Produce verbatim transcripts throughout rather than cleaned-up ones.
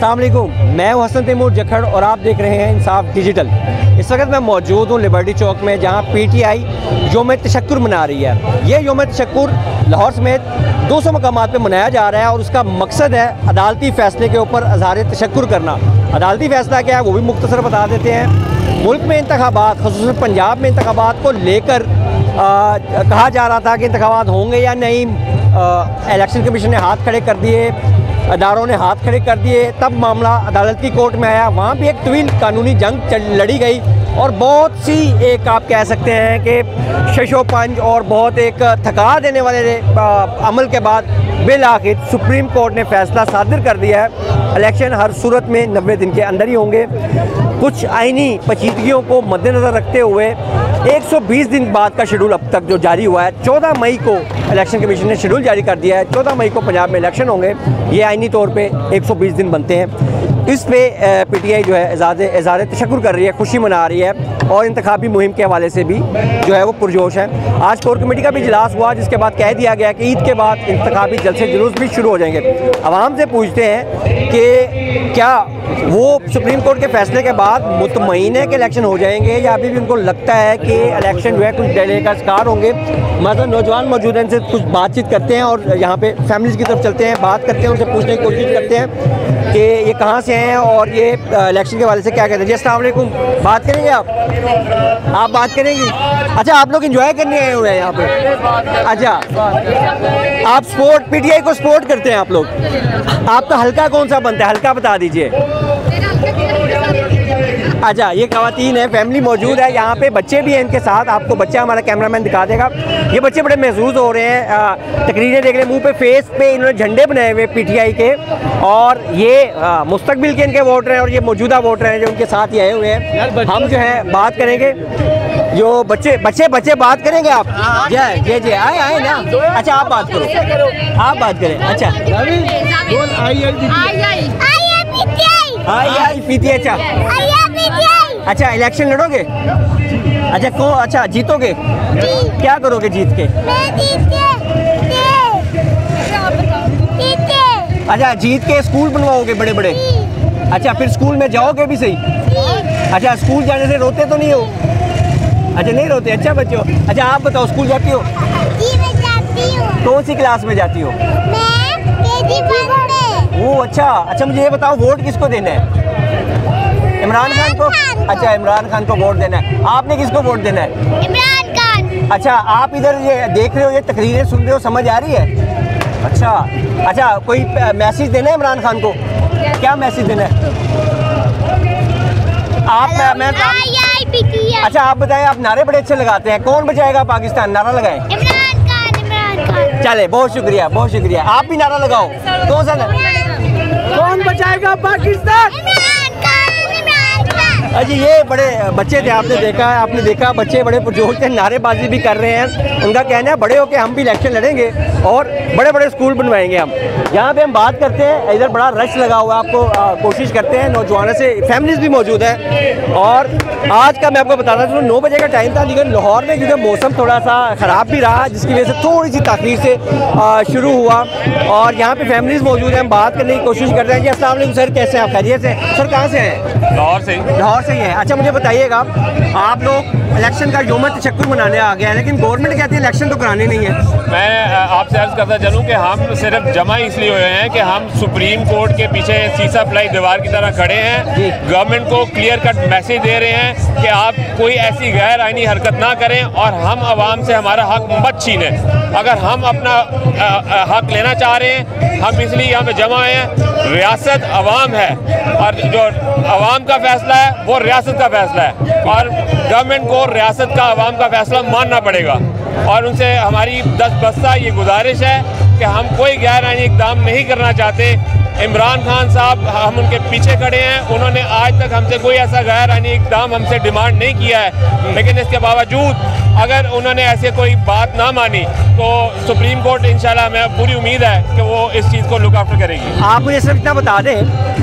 अस्सलाम वालेकुम, मैं हूं हसन तैमूर जखड़ और आप देख रहे हैं इंसाफ डिजिटल। इस वक्त मैं मौजूद हूं लिबर्टी चौक में, जहां पीटीआई योम तशक्कुर मना रही है। ये योम तशक्कुर लाहौर समेत दो सौ मकामात पर मनाया जा रहा है और उसका मकसद है अदालती फ़ैसले के ऊपर इज़हार तशक्कुर करना। अदालती फ़ैसला क्या है वो भी मुख्तसर बता देते हैं। मुल्क में इंतखाबात, ख़ुसूसन पंजाब में इंतखाबात को लेकर कहा जा रहा था कि इंतखाबात होंगे या नहीं। आ, इलेक्शन कमीशन ने हाथ खड़े कर दिए, अदारों ने हाथ खड़े कर दिए, तब मामला अदालत की कोर्ट में आया। वहाँ भी एक तवील कानूनी जंग लड़ी गई और बहुत सी एक आप कह सकते हैं कि शशोपंज और बहुत एक थका देने वाले अमल के बाद बिल आखिर सुप्रीम कोर्ट ने फ़ैसला सादिर कर दिया है। इलेक्शन हर सूरत में नब्बे दिन के अंदर ही होंगे। कुछ आइनी पेचीदगियों को मद्देनज़र रखते हुए एक सौ बीस दिन बाद का शेड्यूल अब तक जो जारी हुआ है, चौदह मई को इलेक्शन कमीशन ने शेड्यूल जारी कर दिया है। चौदह मई को पंजाब में इलेक्शन होंगे। ये आइनी तौर पे एक सौ बीस दिन बनते हैं। इस पे पीटीआई जो है इज़हार तशक्कुर कर रही है, खुशी मना रही है और इंतखाबी मुहिम के हवाले से भी जो है वो पुरजोश है। आज कोर कमेटी का भी इजलास हुआ, जिसके बाद कह दिया गया कि ईद के बाद इंतखाबी जलसे जुलूस भी शुरू हो जाएंगे। आवाम से पूछते हैं कि क्या वो सुप्रीम कोर्ट के फैसले के बाद मुतमईन है कि इलेक्शन हो जाएंगे, या अभी भी उनको लगता है कि इलेक्शन जो है कुछ डिले का शिकार होंगे। मतलब नौजवान मौजूद हैं, इनसे कुछ बातचीत करते हैं और यहाँ पे फैमिलीज़ की तरफ चलते हैं, बात करते हैं, उनसे पूछने की कोशिश करते हैं कि ये कहाँ से हैं और ये इलेक्शन के हवाले से क्या कहते हैं। जी अस्सलाम वालेकुम, बात करेंगे आप आप बात करेंगी? अच्छा, आप लोग इंजॉय करने आए हुए हैं यहाँ पे? अच्छा, आप स्पोर्ट पीटीआई को सपोर्ट करते हैं आप लोग? आपका हल्का कौन सा बनता है, हल्का बता दीजिए। अच्छा, ये ख़वातीन है, फैमिली मौजूद है यहाँ पे, बच्चे भी हैं इनके साथ। आपको बच्चा हमारा कैमरामैन दिखा देगा। ये बच्चे बड़े महसूस हो रहे हैं, तकरीरें देख रहे हैं, मुंह पे फेस पे इन्होंने झंडे बनाए हुए पीटीआई के, और ये मुस्तकबिल के इनके वोटर हैं और ये मौजूदा वोटर हैं जो उनके साथ ही आए हुए हैं। हम जो है बात करेंगे, जो बच्चे बच्चे बच्चे बात करेंगे आप? जय जय जय आए आए ना। अच्छा, आप बात करो, आप बात करें। अच्छा, आई आई पीटीआई। अच्छा अच्छा, इलेक्शन लड़ोगे? अच्छा, कौन? अच्छा, जीतोगे? क्या करोगे जीत के? अच्छा, जीत के स्कूल बनवाओगे बड़े बड़े? अच्छा, फिर स्कूल में जाओगे भी सही? अच्छा, स्कूल जाने से रोते तो नहीं हो? अच्छा, नहीं रोते। अच्छा बच्चों, अच्छा आप बताओ, स्कूल जाती हो? जी मैं जाती हूँ। कौन सी क्लास में जाती हो? मैं केजी वन में। वो अच्छा अच्छा, मुझे ये बताओ, वोट किसको देना है? इमरान खान को? अच्छा, इमरान खान को वोट देना है। आपने किसको वोट देना है? इमरान खान। अच्छा, आप इधर ये देख रहे हो, ये तकरीरें सुन रहे हो, समझ आ रही है? अच्छा अच्छा, कोई मैसेज देना है इमरान खान को? क्या मैसेज देना है आप? मैं, मैं अच्छा, आप बताएं, आप नारे बड़े अच्छे लगाते हैं। कौन बचाएगा पाकिस्तान? नारा लगाएं। इमरान खान, इमरान खान। चले, बहुत शुक्रिया बहुत शुक्रिया। आप भी नारा लगाओ। कौन सा? कौन बचाएगा पाकिस्तान? अजी, ये बड़े बच्चे थे, आपने देखा है, आपने देखा बच्चे बड़े पुरजोश थे, नारेबाजी भी कर रहे हैं। उनका कहना है बड़े होके हम भी इलेक्शन लड़ेंगे और बड़े बड़े स्कूल बनवाएंगे हम। यहाँ पे हम बात करते हैं, इधर बड़ा रश लगा हुआ है, आपको आ, कोशिश करते हैं, नौजवानों से फैमिलीज भी मौजूद है। और आज का मैं आपको बताना चाहूँ, नौ बजे का टाइम था, लेकिन लाहौर में क्योंकि मौसम थोड़ा सा ख़राब भी रहा, जिसकी वजह से थोड़ी सी ताख़ीर से शुरू हुआ। और यहाँ पे फैमिलीज मौजूद हैं, हम बात करने की कोशिश करते हैं। जी अस्सलाम वालेकुम सर, कैसे हैं आप? खैरियत से? सर कहाँ से हैं? लाहौर से। लाहौर से ही है। अच्छा, मुझे बताइएगा, आप लोग इलेक्शन का योम तशक्कुर मनाने आ गए हैं, लेकिन गवर्नमेंट कहती है इलेक्शन तो कराने नहीं है। मैं आपसे अर्ज करता चलूँ कि हम सिर्फ जमा इसलिए हुए हैं कि हम सुप्रीम कोर्ट के पीछे सीसा फलाई दीवार की तरह खड़े हैं। गवर्नमेंट को क्लियर कट मैसेज दे रहे हैं कि आप कोई ऐसी गैर आईनी हरकत ना करें और हम आवाम से हमारा हक मत छीनें। अगर हम अपना आ, आ, हक लेना चाह रहे हैं, हम इसलिए यहाँ पे जमा हैं। रियासत आवाम है और जो आवाम का फैसला है वो रियासत का फैसला है, और गवर्नमेंट को रियासत का आवाम का फैसला मानना पड़ेगा। और उनसे हमारी दस बस्ता ये गुजारिश है कि हम कोई गैर आईनी इक़दाम नहीं करना चाहते। इमरान खान साहब, हम उनके पीछे खड़े हैं, उन्होंने आज तक हमसे कोई ऐसा गैर आईनी इक़दाम हमसे डिमांड नहीं किया है, लेकिन इसके बावजूद अगर उन्होंने ऐसे कोई बात ना मानी तो सुप्रीम कोर्ट इंशाल्लाह, हमें पूरी उम्मीद है कि वो इस चीज़ को लुक आफ्टर करेगी। आप मुझे सिर्फ इतना बता दें कि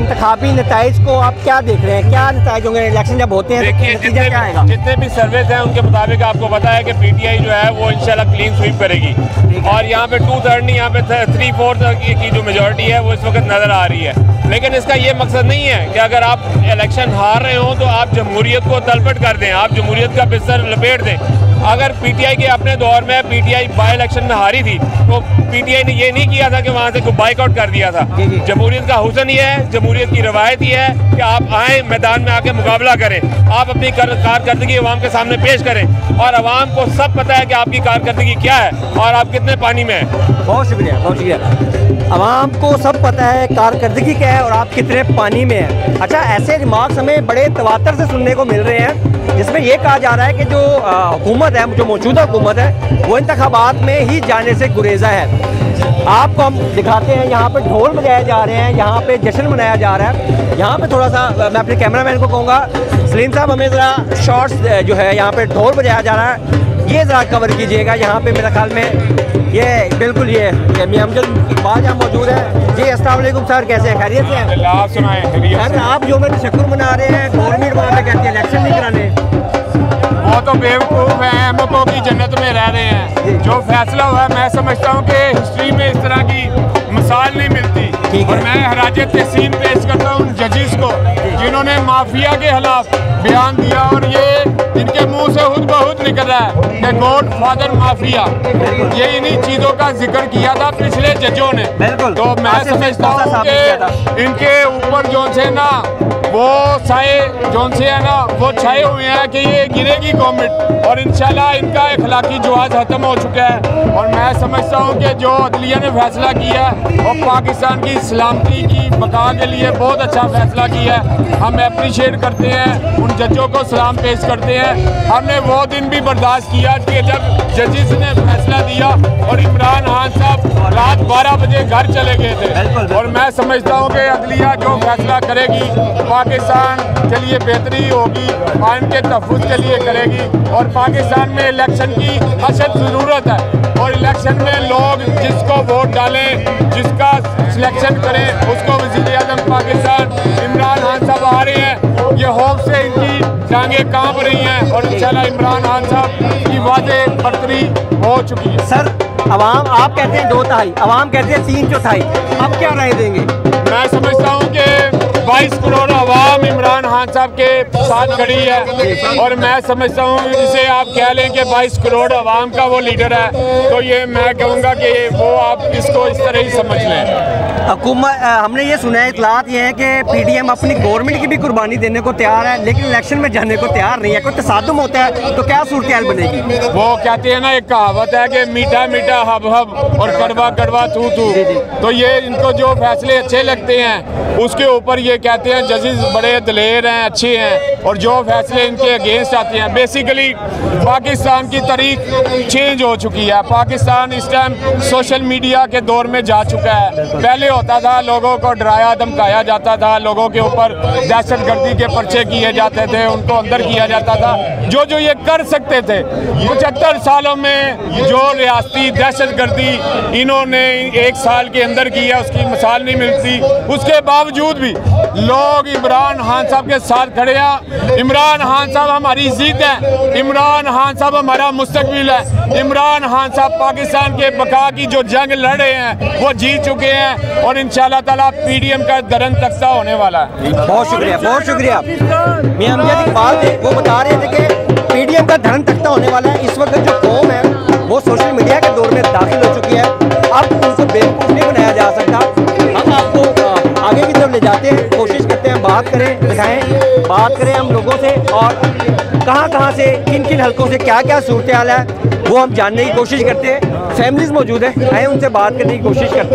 इंतखाबी नताइज को आप क्या देख रहे हैं, क्या नताइज होंगे इलेक्शन जब होते हैं? देखिए, जितने क्या आएगा? जितने भी सर्वेज हैं उनके मुताबिक आपको पता है कि पीटीआई जो है वो इंशाल्लाह क्लीन स्वीप करेगी, और यहाँ पे टू थर्ड नहीं, यहाँ पे थ्री फोर्थ की जो मेजोरिटी है वो इस वक्त नज़र आ रही है। लेकिन इसका ये मकसद नहीं है कि अगर आप इलेक्शन हार रहे हो तो आप जमहूरियत को तलपट कर दें, आप जमहूरियत का बिस्तर लपेट दें। अगर पीटीआई के अपने दौर में पीटीआई बाई इलेक्शन में हारी थी तो पीटीआई ने ये नहीं किया था कि वहाँ से बाइकआउट कर दिया था। जमहूरियत का हुस्न ये है, जमहूरियत की रवायत ये है कि आप आए मैदान में आके मुकाबला करें, आप अपनी कारकर्दगी अवाम के सामने पेश करें, और अवाम को सब पता है कि आपकी कारकर्दगी क्या है और आप कितने पानी में हैं। बहुत शुक्रिया, बहुत शुक्रिया। अवाम को सब पता है कारकर्दगी क्या है और आप कितने पानी में हैं। अच्छा, ऐसे रिमार्क्स हमें बड़े तवातर से सुनने को मिल रहे हैं जिसमें यह कहा जा रहा है कि जो हुकूमत है, जो मौजूदा हुकूमत है, वो इंतखाबात में ही जाने से गुरेजा है। आपको हम दिखाते हैं, यहाँ पे ढोल बजाए जा रहे हैं, यहाँ पे जश्न मनाया जा रहा है। यहाँ पे थोड़ा सा मैं अपने कैमरामैन को कहूँगा, सलीम साहब हमें ज़रा शॉर्ट्स जो है यहाँ पे ढोल बजाया जा रहा है, ये ज़रा कवर कीजिएगा। यहाँ पे मेरे ख्याल में ये बिल्कुल ये मियां अमजद इकबाल यहाँ मौजूद है। जी अस्सलाम वालेकुम सर, कैसे हैं, खैरियत से हैं? आप सुनाएं। सर आप जो मैं तशक्कुर मना रहे हैं, गवर्नमेंट वहाँ पे कहती है इलेक्शन नहीं कराने, वो तो बेवकूफ़ हैं, अहमकों की जन्नत में रह रहे हैं। जो फैसला हुआ है, मैं समझता हूँ कि हिस्ट्री में इस तरह की मिसाल नहीं मिलती, और मैं हराजत तहसीन पेश करता हूँ उन जजेस को जिन्होंने माफिया के खिलाफ बयान दिया, और ये इनके मुंह से खुद बहुत निकल रहा है कि गॉड फादर माफिया, ये इन्हीं चीज़ों का जिक्र किया था पिछले जजों ने। तो मैं समझता हूँ कि इनके ऊपर जो से ना वो साए जो से है ना वो छाए हुए हैं कि ये गिरेगी गवर्नमेंट, और इंशाल्लाह इनका अखलाकी जवाब खत्म हो चुका है। और मैं समझता हूँ कि जो अदलिया ने फैसला किया और पाकिस्तान की सलामती की बका के लिए बहुत अच्छा फैसला किया है, हम अप्रिशिएट करते हैं, उन जजों को सलाम पेश करते हैं। हमने वो दिन भी बर्दाश्त किया कि जब जजिस ने फैसला दिया और इमरान खान साहब रात बारह बजे घर चले गए थे, और मैं समझता हूँ कि अदलिया जो फैसला करेगी पाकिस्तान के लिए बेहतरी होगी, आइन के तहफ़्फ़ुज़ के लिए करेगी, और पाकिस्तान में इलेक्शन की अशद ज़रूरत है, और इलेक्शन में लोग जिसको वोट डालें, जिसका सिलेक्शन करें, उसको वज़ीर आज़म पाकिस्तान इमरान खान साहब आ रहे हैं। ये खौफ से इनकी जांघें कांप रही हैं, और इंशाल्लाह इमरान खान साहब की वादे बरतरी हो चुकी है। सर अवाम आप कहते हैं दो तिहाई, अवाम कहते हैं तीन चौथाई, अब क्या राय देंगे? मैं समझता हूँ कि बाईस करोड़ अवाम इमरान खान साहब के साथ खड़ी है, और मैं समझता हूँ इसे आप कह लें कि बाईस करोड़ अवाम का वो लीडर है, तो ये मैं कहूँगा कि वो आप इसको इस तरह ही समझ लें। हुकूमत हमने ये सुना है, इतलात ये है कि पीडीएम अपनी गवर्नमेंट की भी कुर्बानी देने को तैयार है, लेकिन इलेक्शन में जाने को तैयार नहीं है। कोई तसादुम होता है तो क्या सूरत हाल बनेगी? वो कहते हैं ना, एक कहावत है कि मीठा मीठा हब हब और कड़वा कड़वा थू थू, तो ये इनको जो फैसले अच्छे लगते हैं उसके ऊपर ये कहते हैं जजेस बड़े दलेर हैं, अच्छे हैं, और जो फैसले इनके अगेंस्ट आते हैं, बेसिकली पाकिस्तान की तारीख चेंज हो चुकी है। पाकिस्तान इस टाइम सोशल मीडिया के दौर में जा चुका है। पहले होता था लोगों को डराया धमकाया जाता था, लोगों के ऊपर दहशत गर्दी के पर्चे किए जाते थे, उनको अंदर किया जाता था। जो जो ये कर सकते थे पचहत्तर सालों में, जो रियासती दहशत गर्दी इन्होंने एक साल के अंदर की है उसकी मिसाल नहीं मिलती। उसके बावजूद भी लोग इमरान खान साहब के साथ खड़े हैं। इमरान खान साहब हमारी जीत है, इमरान खान साहब हमारा मुस्तकबिल है, इमरान खान साहब पाकिस्तान के बका की जो जंग लड़े हैं वो जीत चुके हैं, और इंशाल्लाह ताला पीडीएम का दरन तख्ता होने वाला है। बहुत शुक्रिया, बहुत शुक्रिया। मियां अमजद इकबाल थे, वो बता रहे थे कि पीडीएम का धरन तख्ता होने वाला है। इस वक्त जो कौम है वो सोशल मीडिया के दौर में दाखिल हो चुकी है, अब उनको बेवकूफ़ नहीं बनाया जा सकता। हम आपको आगे की तरफ ले जाते हैं, कोशिश करते हैं बात करें, दिखाएं, बात करें हम लोगों से, और कहाँ कहाँ से किन किन हलकों से क्या क्या सूरत हाल है वो हम जानने की कोशिश करते हैं। फैमिलीज मौजूद हैं, आए उनसे बात करने की कोशिश करते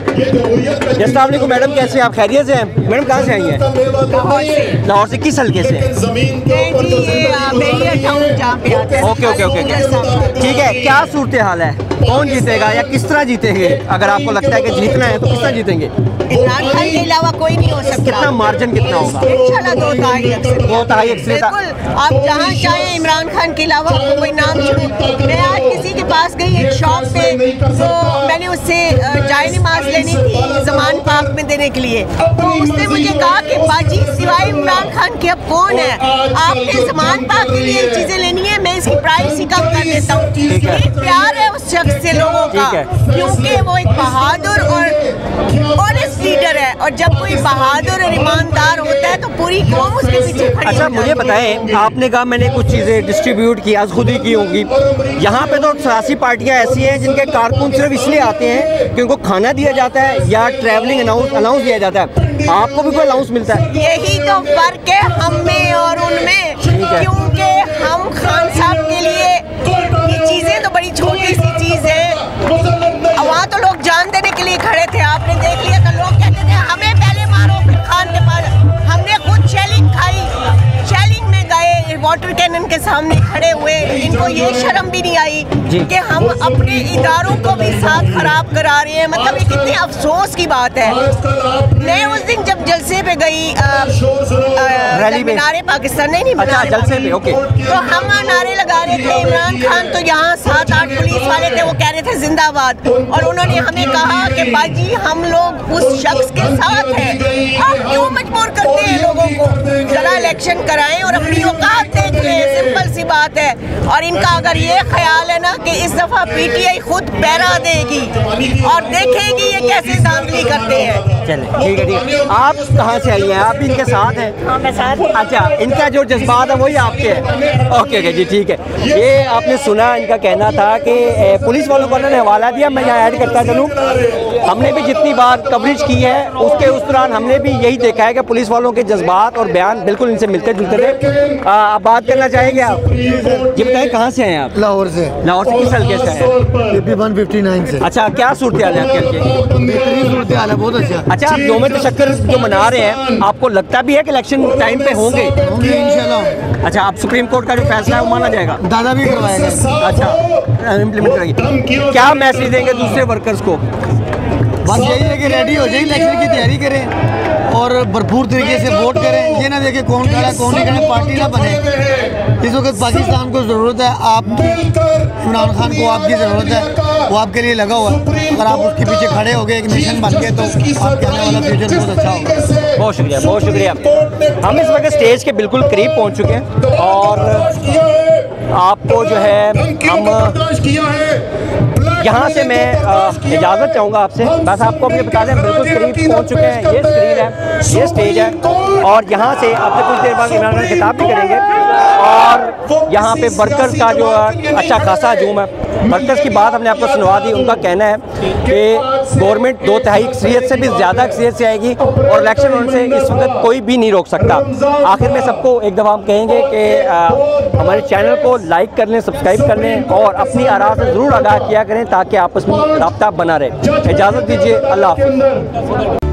हैं। अस्सलाम वालेकुम मैडम, कैसे आप, खैरियत से हैं? मैडम कहाँ से आई हैं? लाहौर से। किस हल्के से? टाउन जहाँ पे आता है। ओके ओके ओके ठीक है। क्या सूरत हाल है, कौन जीतेगा या किस तरह जीतेंगे? अगर आपको लगता है कि जीतना है तो किस तरह जीतेंगे? इमरान खान के अलावा कोई नहीं हो सकता। कितना मार्जिन कितना होगा? इंशाल्लाह दो दहाई अक्सर दो दहाई अक्सर। बिल्कुल, आप जहाँ चाहें इमरान खान के अलावा आपको कोई नाम चुनो। मैं आज किसी के पास गई एक शॉप पे, तो मैंने उससे जाए नमाज लेनी थी जमान पाक में देने के लिए, तो उसने मुझे कहा कि बाजी सिवाय इमरान खान के अब कौन है, आपने जमान पाक के लिए चीजें लेनी है, मैं इसकी प्राइस ही कम कर देता हूँ। एक प्यार है उस शख्स से लोगों का, क्योंकि वो एक बहादुर और ऑनेस्ट लीडर है, और जब कोई बहादुर और ईमानदार होता है तो पूरी कौम उसके पीछे खड़ी। अच्छा मुझे बताएं, आपने कहा मैंने कुछ चीज़ें डिस्ट्रीब्यूट की, आज खुद ही की होंगी। यहाँ पे तो सियासी पार्टियाँ ऐसी हैं जिनके कारकुन सिर्फ इसलिए आते हैं कि उनको खाना दिया जाता है या ट्रैवलिंग अलाउंस अलाउंस दिया जाता है। आपको भी कोई अलाउंस मिलता है? यही तो फर्क है हम में और उनमें, क्योंकि हम खान साहब के लिए ये चीज़ें तो बड़ी छोटी सी चीज़ है। वहाँ तो लोग जान देने के लिए खड़े थे, आपने देख लिया, तो लोग कहते थे हमें पहले मारो फिर खान के पास। हमने खुद शेलिंग खाई, शेलिंग में गए, वाटर कैनन के सामने खड़े हुए, इनको ये शर्म भी नहीं आई कि हम अपने इदारों को भी साथ खराब करा रहे हैं। मतलब ये कितने अफसोस की बात है। मैं उस दिन जब जलसे पे गई रैली में, नारे पाकिस्तान नहीं अच्छा जलसे पे, ओके, तो हम नारे लगा रहे थे इमरान खान, तो यहाँ सात आठ पुलिस वाले थे, वो कह रहे थे जिंदाबाद, और उन्होंने हमें कहा कि बाजी हम लोग उस शख्स के साथ हैं, आप क्यों मजबूर करते हैं लोगों को, जरा इलेक्शन कराएं और अपनी औकात देख लें, सिंपल सी बात है। और इनका अगर ये ख्याल है ना कि इस दफा पीटीआई खुद पैरा देगी और देखेगी ये कैसे धांधली करते हैं। चले ठीक है ठीक है। आप कहाँ से आई हैं? आप इनके साथ हैं? हाँ मैं साथ। अच्छा, इनका जो जज्बात है वही आपके है? ओके ओके जी ठीक है। ये आपने सुना, इनका कहना था कि पुलिस वालों को उन्होंने हवाला दिया। मैं यहाँ ऐड करता चलूँ, हमने भी जितनी बार कवरेज की है उसके उस दौरान हमने भी यही देखा है कि पुलिस वालों के जज्बात और बयान बिल्कुल इनसे मिलते जुलते थे। आप बात करना चाहेंगे आप? जी बताएं, कहाँ से हैं आप? लाहौर से। लाहौर से किस हल्के से हैं? पी वन फिफ्टी नाइन से। अच्छा, क्या सूरत हाल है आपके हल्के? बेहतरीन सूरत हाल है, बहुत अच्छा। अच्छा, आप योम तशक्कुर जो मना रहे हैं, आपको लगता भी है कि इलेक्शन टाइम पे होंगे? होंगे इंशाल्लाह। अच्छा, आप सुप्रीम कोर्ट का जो फैसला है वो माना जाएगा? दादा भी करवाएगा। अच्छा, इम्प्लीमेंट करेंगे। क्या मैसेज देंगे दूसरे वर्कर्स को? बस यही है कि रेडी हो जाए, इलेक्शन की तैयारी करें और भरपूर तरीके से वोट करें। ये ना देखें कौन खड़ा कौन नहीं खड़ा, पार्टी ना बने। इस वक्त पाकिस्तान को ज़रूरत है आपकी, इमरान खान को आपकी ज़रूरत है, वो आपके लिए लगा हुआ है। अगर आप उसके पीछे खड़े हो गए, एक नेशन बन गए, तो आपके आने वाला फ्यूचर बहुत अच्छा होगा। बहुत शुक्रिया, बहुत शुक्रिया। हम इस वक्त स्टेज के बिल्कुल करीब पहुंच चुके हैं और आपको जो है हम यहाँ से मैं इजाज़त चाहूँगा आपसे। बस आपको अपने बता दें, बिल्कुल करीब पहुँच चुके हैं। ये स्क्रीन है, ये स्टेज है, और यहाँ से आपसे कुछ देर बाद इमरान खान खिताब भी करेंगे। और यहाँ पे वर्कर्स का जो अच्छा खासा हजूम है। वर्कर्स की बात हमने आपको सुनवा दी। उनका कहना है कि गवर्नमेंट दो तिहाई अक्सरियत से भी ज़्यादा अक्सरियत से आएगी और इलेक्शन होने से इस वक्त कोई भी नहीं रोक सकता। आखिर में सबको एक दफ़ा हम कहेंगे कि हमारे चैनल को लाइक कर लें, सब्सक्राइब कर लें और अपनी आरा से ज़रूर आगाह किया करें ताकि आपस में रब्ता बना रहे। इजाज़त दीजिए, अल्लाह हाफ़िज़।